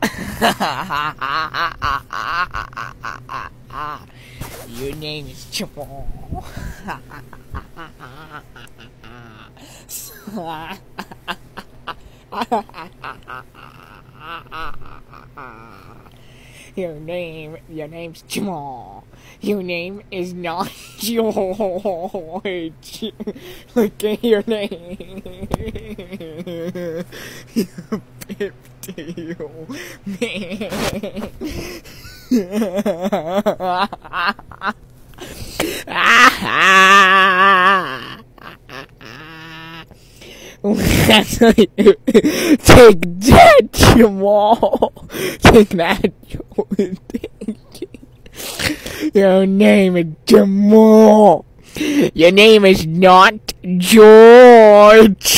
Your name is Jamal. Your name's Jamal. Your name is not George. Look at your name. You 50 man. Take that, Jamal. Take that, Jamal. Your name is Jamal. Your name is not George.